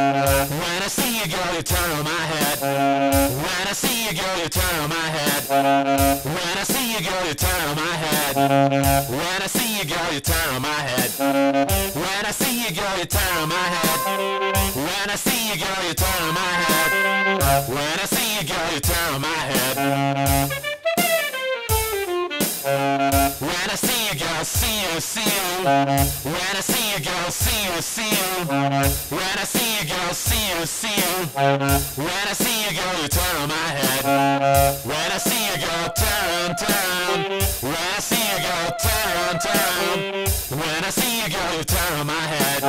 When I see you, girl, you turn on my head. When I see you, girl, you turn on my head. When I see you, girl, you turn on my head. When I see you, girl, you turn on my head. When I see you, girl, you turn on my head. When I see you, girl, you turn on my head. When I see you, girl, you turn on my head. When I see you, girl, see you, see you. When I see you, girl, see you, see you. When I see you, girl, see you, see you. When I see you, girl, you turn on my head. When I see you, girl, turn, turn. When I see you, girl, turn, turn. When I see you, girl, you turn on my head.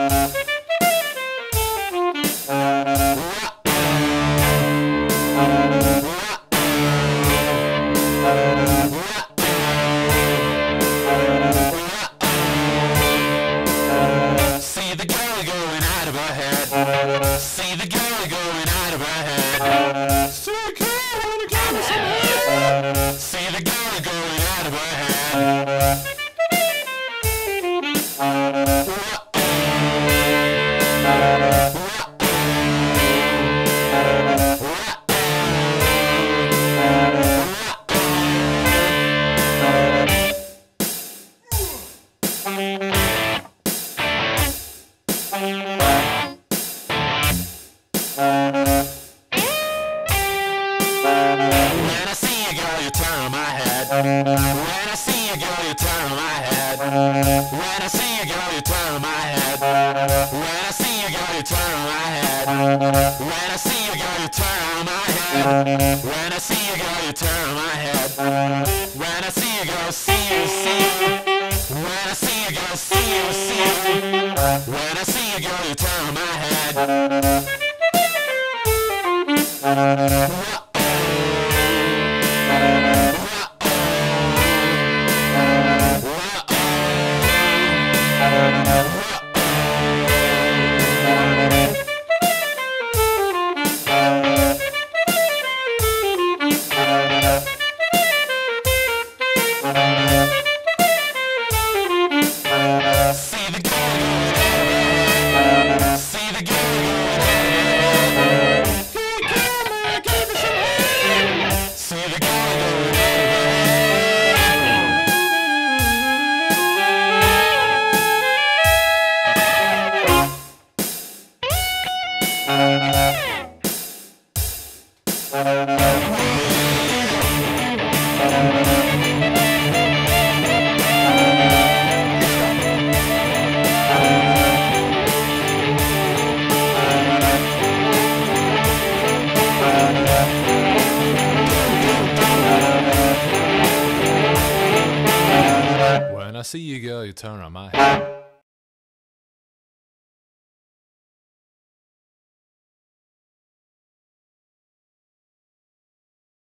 See the girl going out of her head. See the girl going out of her head. See the girl wanna give me some head. See the girl going out of her head. When I see you, girl, you turn on my head. When I see you, girl, you turn on my head. When I see you, girl, you turn on my head. When I see you, girl, you turn on my head. When I see you, girl, you turn on my head. When I see you, girl, you turn on my head. When I see you, girl, see you, see you. When I see you, girl, see you, see you. When I see you, girl, you turn on my head. See the girl going out. See the girl going out. Hey, come on, give me some head. See the girl going When I see you, girl, you turn on my head.